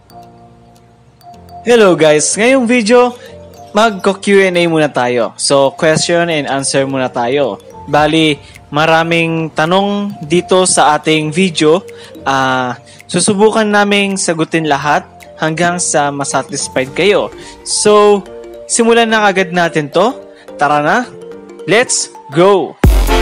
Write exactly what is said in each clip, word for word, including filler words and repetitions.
Hello guys! Ngayong video, magko-Q and A muna tayo. So, question and answer muna tayo. Bali, maraming tanong dito sa ating video. Uh, susubukan naming sagutin lahat hanggang sa masatisfied kayo. So, simulan na agad natin to. Tara na! Let's go!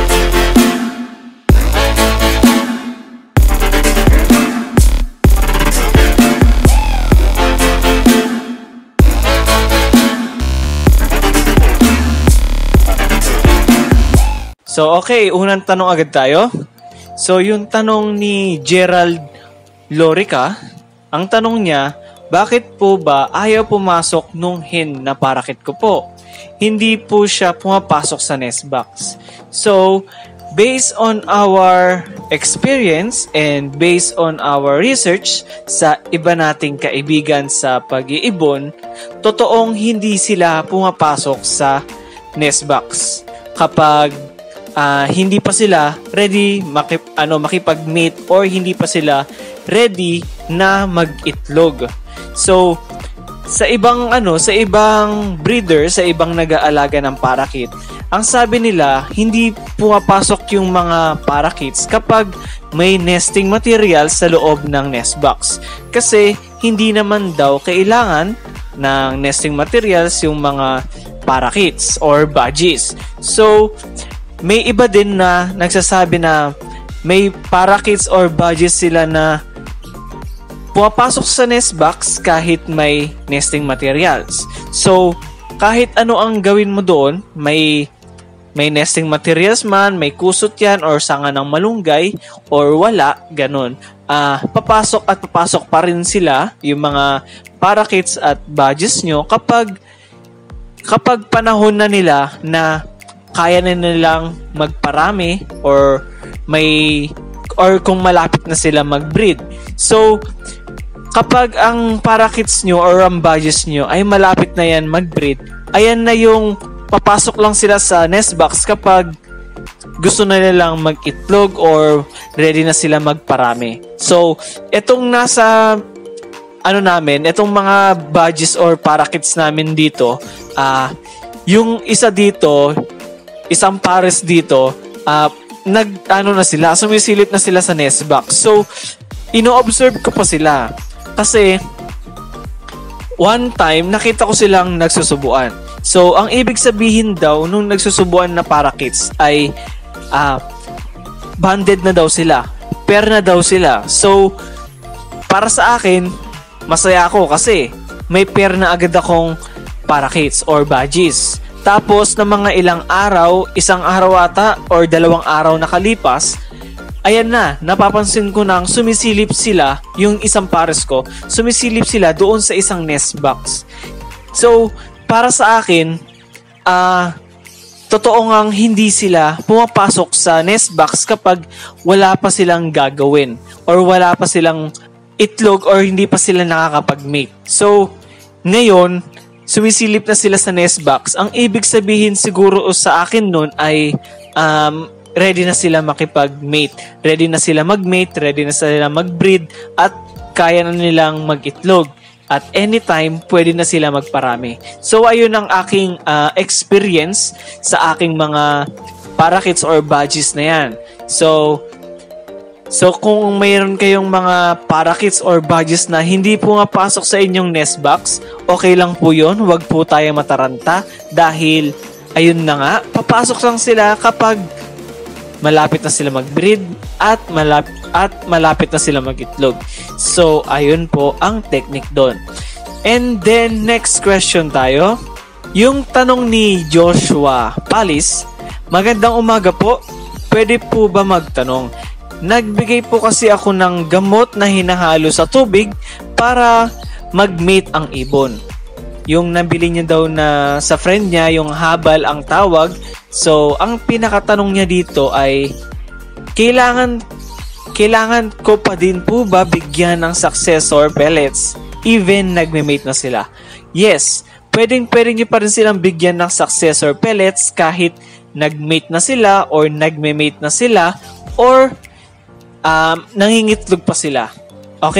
So, okay, unang tanong agad tayo. So, yung tanong ni Gerald Lorica, ang tanong niya, bakit po ba ayaw pumasok nung hen na parakit ko po? Hindi po siya pumapasok sa nest box. So, based on our experience and based on our research sa iba nating kaibigan sa pag-iibon, totoong hindi sila pumapasok sa nest box kapag Uh, hindi pa sila ready makip, ano, makipag-mate or hindi pa sila ready na mag-itlog. So, sa ibang ano, sa ibang breeder, sa ibang nag-aalaga ng parakit, ang sabi nila, hindi pumapasok yung mga parakits kapag may nesting material sa loob ng nest box. Kasi hindi naman daw kailangan ng nesting materials yung mga parakits or budgies. So, may iba din na nagsasabi na may parakits or budgies sila na pumapasok sa nest box kahit may nesting materials. So, kahit ano ang gawin mo doon, may may nesting materials man, may kusot yan or sanga ng malunggay or wala, ganun. Uh, papasok at papasok pa rin sila yung mga parakits at budgies nyo kapag kapag panahon na nila na kaya na nilang magparami or may or kung malapit na sila mag-breed. So, kapag ang parakits nyo or ang budgies nyo ay malapit na yan mag-breed, ayan na yung papasok lang sila sa nest box kapag gusto na nilang mag-itlog or ready na sila magparami. So, itong nasa ano namin, itong mga budgies or parakits namin dito, ah uh, yung isa dito, isang pares dito, uh, nag ano na sila, sumisilip na sila sa nest box. So, ino-observe ko pa sila. Kasi, one time, nakita ko silang nagsusubuan. So, ang ibig sabihin daw, nung nagsusubuan na parakits, ay uh, banded na daw sila. Pair na daw sila. So, para sa akin, masaya ako kasi may pair na agad akong parakits or budgies. Tapos ng mga ilang araw, isang araw ata or dalawang araw nakalipas, ayan na, napapansin ko nang sumisilip sila, yung isang pares ko, sumisilip sila doon sa isang nest box. So, para sa akin, ah, uh, totoo ngang hindi sila pumapasok sa nest box kapag wala pa silang gagawin or wala pa silang itlog or hindi pa sila nakakapag-mate. So, ngayon, sumisilip na sila sa nest box. Ang ibig sabihin siguro sa akin nun ay um, ready na sila makipag-mate. Ready na sila mag-mate, ready na sila mag-breed, at kaya na nilang mag-itlog. At anytime, pwede na sila magparami. So, ayun ang aking uh, experience sa aking mga parakits or budgies na yan. So, So, kung mayroon kayong mga parakits or budgies na hindi pumapasok sa inyong nest box, okay lang po yun. Huwag po tayo mataranta dahil, ayun na nga, papasok lang sila kapag malapit na sila mag-breed at malapit, at malapit na sila mag-itlog. So, ayun po ang technique doon. And then, next question tayo. Yung tanong ni Joshua Palis, magandang umaga po. Pwede po ba magtanong? Nagbigay po kasi ako ng gamot na hinahalo sa tubig para mag-mate ang ibon. Yung nabili niya daw na sa friend niya, yung habal ang tawag. So, ang pinakatanong niya dito ay, kailangan, kailangan ko pa din po ba bigyan ng successor pellets even nagme-mate na sila? Yes, pwedeng pwede niyo pa rin silang bigyan ng successor pellets kahit nag-mate na sila or nagme-mate na sila or Um, nangingitlog pa sila. Okay?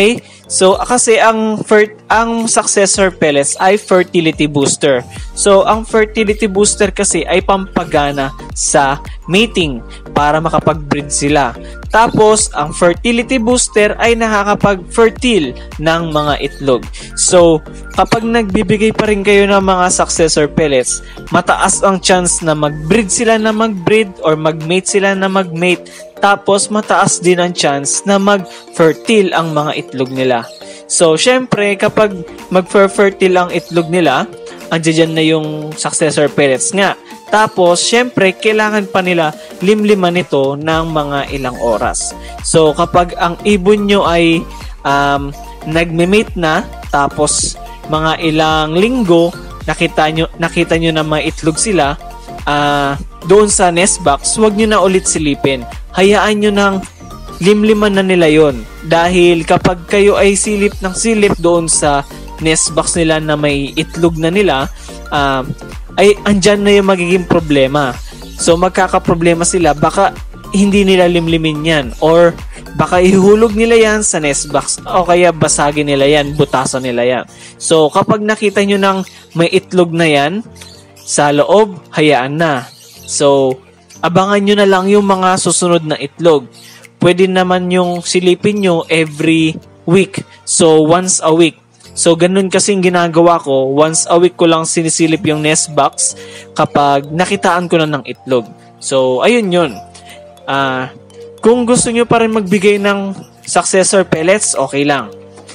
So kasi ang fer- ang successor pellets ay fertility booster. So ang fertility booster kasi ay pampagana sa mating para makapag-breed sila. Tapos ang fertility booster ay nakakapag-fertile ng mga itlog. So kapag nagbibigay pa rin kayo ng mga successor pellets, mataas ang chance na mag-breed sila na mag-breed or mag-mate sila na mag-mate. Tapos mataas din ang chance na mag-fertile ang mga itlog nila. So syempre kapag mag-fertile ang itlog nila, andiyan na yung successor pellets nga. Tapos syempre kailangan pa nila limliman ito ng mga ilang oras. So kapag ang ibon nyo ay um, nagme-mate na, tapos mga ilang linggo nakita nyo, nakita nyo na may itlog sila, uh, doon sa nest box, huwag nyo na ulit silipin. Hayaan nyo nang limliman na nila yon. Dahil kapag kayo ay silip ng silip doon sa nest box nila na may itlog na nila, uh, ay andyan na yung magiging problema. So magkakaproblema sila, baka hindi nila limlimin yan, or baka ihulog nila yan sa nest box, o kaya basagin nila yan, butasan nila yan. So kapag nakita nyo ng may itlog na yan sa loob, hayaan na. So abangan nyo na lang yung mga susunod na itlog. Pwede naman yung silipin nyo every week. So, once a week. So, ganun kasing ginagawa ko. Once a week ko lang sinisilip yung nest box kapag nakitaan ko na ng itlog. So, ayun yun. Uh, kung gusto nyo pa rin magbigay ng successor pellets, okay lang.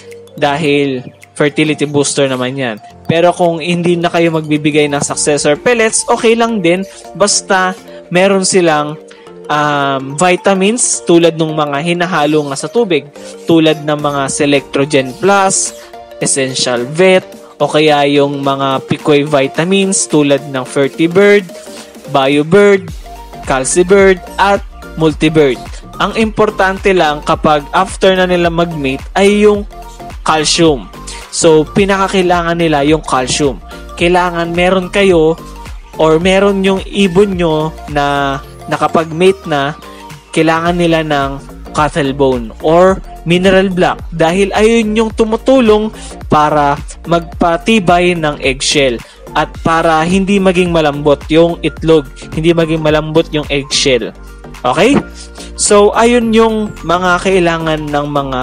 Dahil fertility booster naman yan. Pero kung hindi na kayo magbibigay ng successor pellets, okay lang din. Basta meron silang um, vitamins tulad ng mga hinahalo nga sa tubig, tulad ng mga Selectrogen Plus, Essential Vet, o kaya yung mga Picoy vitamins tulad ng Fertibird, BioBird, Calcibird, at Multibird. Ang importante lang kapag after na nila mag-mate ay yung calcium. So, pinakakailangan nila yung calcium. Kailangan meron kayo or meron yung ibon nyo na nakapag-mate na, kailangan nila ng cattle bone or mineral block dahil ayun yung tumutulong para magpatibay ng eggshell at para hindi maging malambot yung itlog, hindi maging malambot yung eggshell. Okay? So, ayun yung mga kailangan ng mga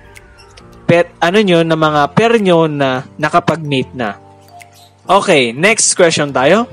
pet, ano nyo, na mga pair nyo na nakapag-mate na. Okay, next question tayo.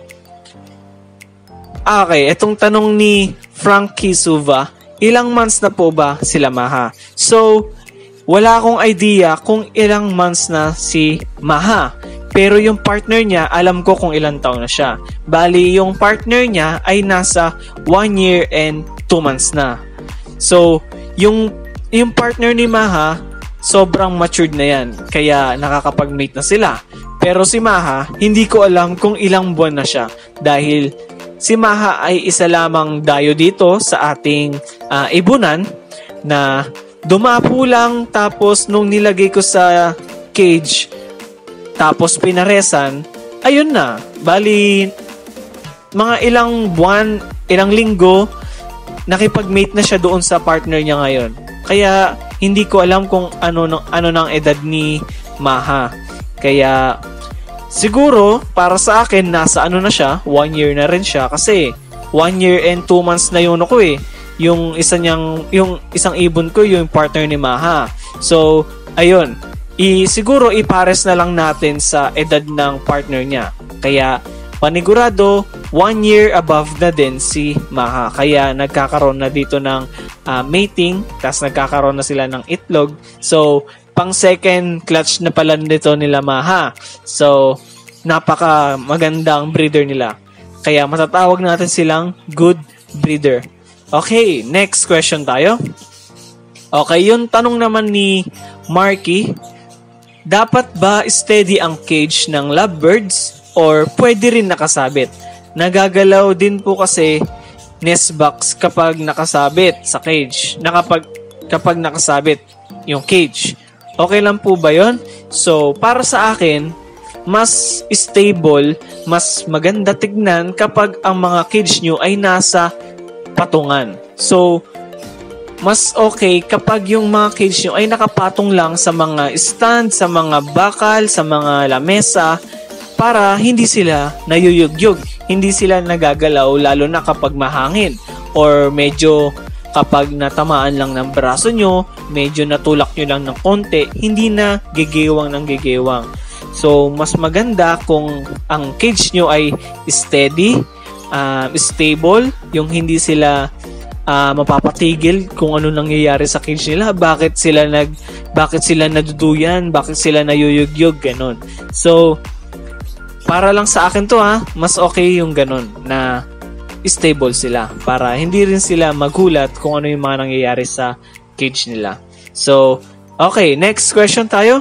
Okay, itong tanong ni Frankie Suva, ilang months na po ba sila Maha? So, wala akong idea kung ilang months na si Maha. Pero yung partner niya, alam ko kung ilang taon na siya. Bali, yung partner niya ay nasa one year and two months na. So, yung, yung partner ni Maha, sobrang matured na yan. Kaya nakakapag-mate na sila. Pero si Maha, hindi ko alam kung ilang buwan na siya. Dahil si Maha ay isa lamang dayo dito sa ating uh, ibunan na dumapo lang, tapos nung nilagay ko sa cage tapos pinaresan, ayun na. Bali, mga ilang buwan, ilang linggo, nakipag-mate na siya doon sa partner niya ngayon. Kaya hindi ko alam kung ano, ano ng edad ni Maha. Kaya siguro, para sa akin, nasa ano na siya, one year na rin siya. Kasi, one year and two months na yun ako eh. Yung, isa niyang, yung isang ibon ko, yung partner ni Maha. So, ayun. I, siguro, ipares na lang natin sa edad ng partner niya. Kaya, panigurado, one year above na din si Maha. Kaya, nagkakaroon na dito ng uh, mating, tas nagkakaroon na sila ng itlog. So, pang second clutch na pala nito nila Maha. So, napaka magandang breeder nila. Kaya matatawag natin silang good breeder. Okay, next question tayo. Okay, yung tanong naman ni Marky, dapat ba steady ang cage ng lovebirds or pwede rin nakasabit? Nagagalaw din po kasi nest box kapag nakasabit sa cage. Nakapag, kapag nakasabit yung cage. Okay lang po ba yun? So, para sa akin, mas stable, mas maganda tignan kapag ang mga cage nyo ay nasa patungan. So, mas okay kapag yung mga cage nyo ay nakapatong lang sa mga stand, sa mga bakal, sa mga lamesa, para hindi sila nayuyugyug, hindi sila nagagalaw lalo na kapag mahangin or medyo kapag natamaan lang ng braso nyo, medyo natulak nyo lang ng konti, hindi na gigewang ng gigewang. So, mas maganda kung ang cage nyo ay steady, uh, stable, yung hindi sila uh, mapapatigil kung ano nangyayari sa cage nila, bakit sila nag bakit sila naduduyan, bakit sila nayuyugyug, ganun. So, para lang sa akin to ha, mas okay yung ganun na stable sila para hindi rin sila magulat kung ano yung mga nangyayari sa cage nila. So, okay, next question tayo.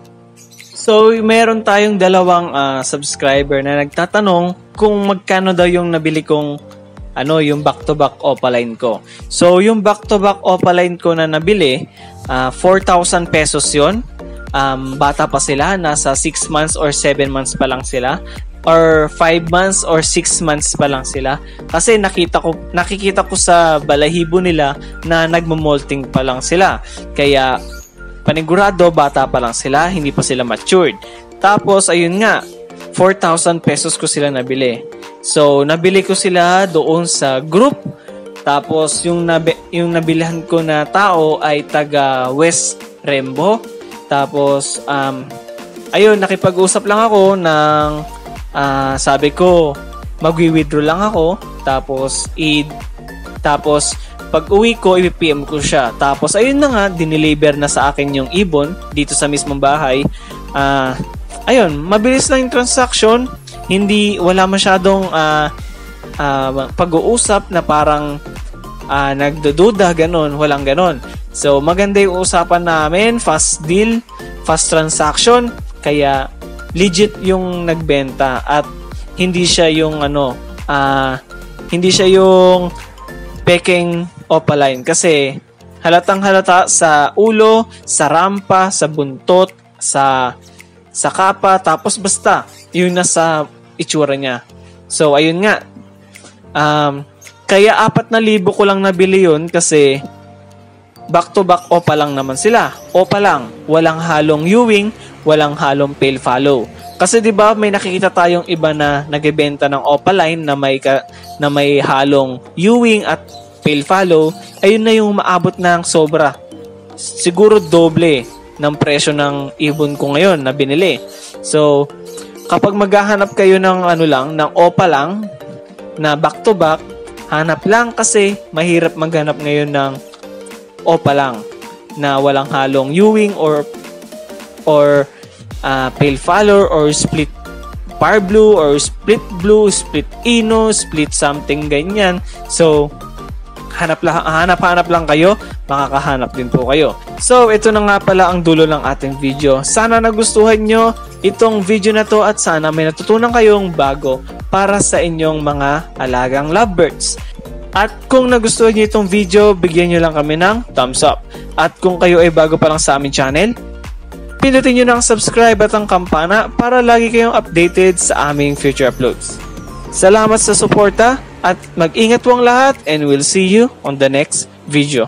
So, meron tayong dalawang uh, subscriber na nagtatanong kung magkano daw yung nabili kong ano, yung back-to-back Opaline ko. So, yung back-to-back Opaline ko na nabili, uh, four thousand pesos yun. Um, bata pa sila, nasa six months or seven months pa lang sila. Or five months or six months pa lang sila. Kasi nakita ko, nakikita ko sa balahibo nila na nagmamolting pa lang sila. Kaya panigurado, bata pa lang sila, hindi pa sila matured. Tapos, ayun nga, four thousand pesos ko sila nabili. So, nabili ko sila doon sa group. Tapos, yung, nabi, yung nabilihan ko na tao ay taga West Rembo. Tapos, um, ayun, nakipag-usap lang ako ng Uh, sabi ko, magwi-withdraw lang ako. Tapos, i tapos pag uwi ko, i-P M ko siya. Tapos, ayun na nga, dineliver na sa akin yung ibon dito sa mismong bahay. Uh, ayun, mabilis lang yung transaction. Hindi, wala masyadong uh, uh, pag-uusap na parang uh, nagdududa, ganon. Walang ganon. So, maganda yung usapan namin. Fast deal, fast transaction. Kaya, legit yung nagbenta at hindi siya yung ano, uh, hindi siya yung peking Opaline kasi halatang halata sa ulo, sa rampa, sa buntot, sa sa kapa, tapos basta yun nasa itsura niya. So ayun nga, um, kaya apat na libo ko lang nabili yun kasi back to back Opa lang naman sila. Opa lang, walang halong Ewing, walang halong pale follow. Kasi 'di ba may nakikita tayong iba na nagbebenta ng Opaline na may ka, na may halong Ewing at pale follow, ayun na yung maabot ng sobra. Siguro doble ng presyo ng ibon ko ngayon na binili. So, kapag maghahanap kayo ng ano lang, ng Opa lang na back to back, hanap lang kasi mahirap maghanap ngayon ng Opa lang na walang halong Ewing or or uh, pale follow or split par blue or split blue, split ino, split something ganyan. So hanap lang, hanap-hanap lang kayo, makakahanap din po kayo. So ito na nga pala ang dulo ng ating video. Sana nagustuhan nyo itong video na to at sana may natutunan kayong bago para sa inyong mga alagang lovebirds. At kung nagustuhan nyo itong video, bigyan nyo lang kami ng thumbs up. At kung kayo ay bago pa lang sa aming channel, pindutin nyo ng subscribe at ang kampana para lagi kayong updated sa aming future uploads. Salamat sa suporta at mag-ingat po ang lahat and we'll see you on the next video.